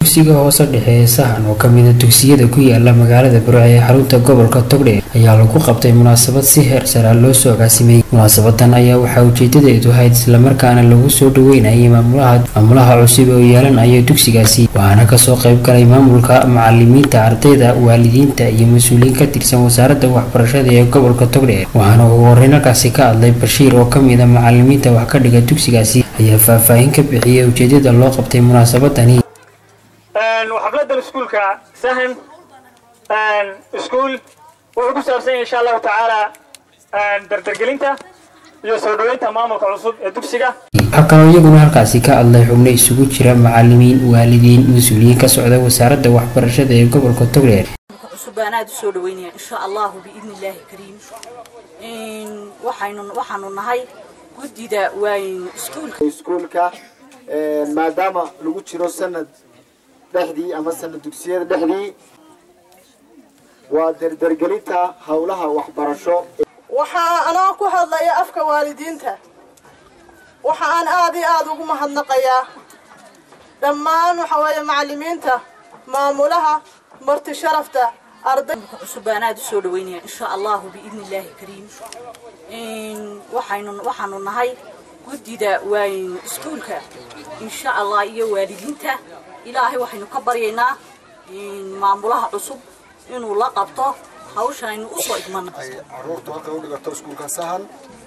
dugsiga hoose dhexe Sahan oo kamid ah dugsiyada ku yaala magaalada Burco ee xarunta gobolka Togdheer ayaa lagu qabtay munaasabad si heer sare loo soo agaasimay. Munaasabadan ayaa waxa ujeedadeedu ahayd isla markaana lagu soo dhaweynayay maamulaha cusub oo yeelanaya dugsigaasi, waxaana ka soo qayb galay maamulka, macallimiinta, ardayda, waalidiinta iyo mas'uuliyiin ka tirsan wasaaradda waxbarashada ee gobolka Togdheer. Waxaana ugu horreyn halkaasi ka hadlay Bashiir oo kamid ah macallimiinta wax ka dhiga dugsigaasi ayaa faahfaahin ka bixiyay ujeedada loo qabtay munaasabadani. وحفلة السكول كسهن سكول وحكو سابسين إن شاء الله تعالى دردرجلينتا يسودوينتا مامك عصب دكسيكا حكاو يقولون halkaasi ka hadlay xubno isugu jira macallimiin, waalidiin, mas'uuliyiin ka socda wasaaradda waxbarashada ee gobolka Togdheer. cusubanaad soo dhaweynaya insha Allah biidni Ilaahi kariim waxaanu nahay gudida wayn iskuulka maadaama lagu jiro sanad dhexdii ama sanad dugsiyada dhexdii waa dardargelinta hawlaha waxbarasho. waxa ana ku hadlaya afka waalidiinta waxa aan aad ugu mahadnaqayaa dhammaan waxa weeye macallimiinta, maamulaha, marti sharafta, ardayda cusubanaad soo dhaweynaya insha Allah biidni Ilaahi kariim waxaanu nahay gudida wayn iskuulka insha Allah iyo waalidiinta ilaahay waxaynu ka baryaynaa maamulaha cusub inuu la qabto hawshan aynu u soo igmano. caruurta halka u dhigato iskuulka Sahan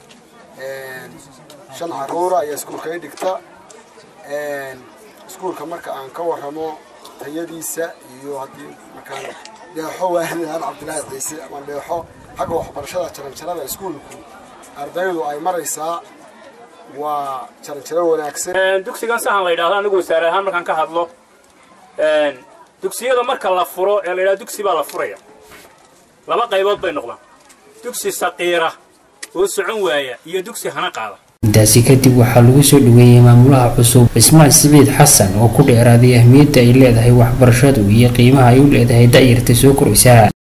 shan caruur ayaa iskuulka ay dhigta iskuulka marka aan ka waramo tayadiisa iyo hadii marka deexo waahidaan Cabdullaahi Ciise ama deexo xagga waxbarashada jaranjarada iskuulku ardaydu ay maraysaa waa jaranjaro wanaagsan. dugsigan Sahan la yiraahdo anigu wasaare ahaan markaan ka hadlo dugsiyada marka la furo ee la yiraahdo dugsi baa la furaya laba qaybood bay noqdaan dugsi saqiira oo socon waaya iyo dugsi hana qaada. intaasi kadib waxaa lagu soo dhaweeyay maamulaha cusub Ismaaciil Saciid Xasan oo ku dheeraaday ahmiyadda ay leedahay waxbarashadu iyo qiimaha ay u leedahay da'yarta soo koraysa.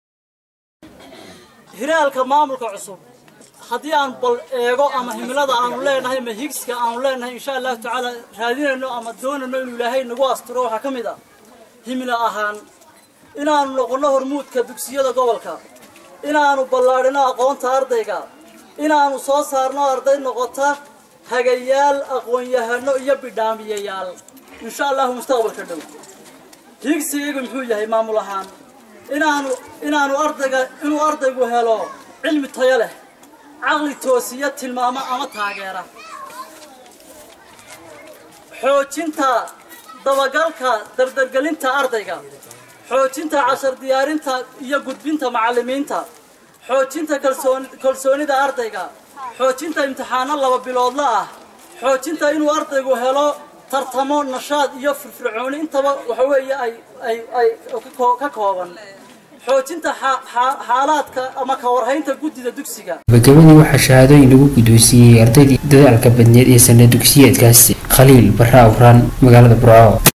hiraalka maamulka cusub haddii aan bal eego ama himilada aanu leenahay ama higska aanu leenahay insha Allah taala raadinayno ama doonayno inuu Ilaahay nagu asturo waxa kamid ah himila ahaan inaanu noqono hormuudka dugsiyada gobolka, inaanu ballaarino aqoonta ardayga, inaanu soo saarno arday noqota hagayaal, aqoon-yahano iyo bidhaamiyayaal insha Allah mustaqbalka dhow. higsiga muxuu yahay maamul ahaan inaanu ardaygu helo cilmi tayo leh, caqli toosiya, tilmaamo ama taageera, xoojinta dabagalka dardargelinta ardayga, xoojinta cashar diyaarinta iyo gudbinta macallimiinta, xoojinta kalsoonida ardayga, xoojinta imtixaano laba biloodla ah, xoojinta inuu ardaygu helo tartamo, nashaad iyo firfircooni intaba waxa weeye ay ka kooban, xoojinta xaaladka ama ka warhaynta gudida dugsiga. gabagabadii waxaa shahaadooyin lagu guddoonsiiyay ardaydii dadaalka badneed ee sanad dugsiyeedkaasi. Khaliil Barra Awraan, magaalada Burco.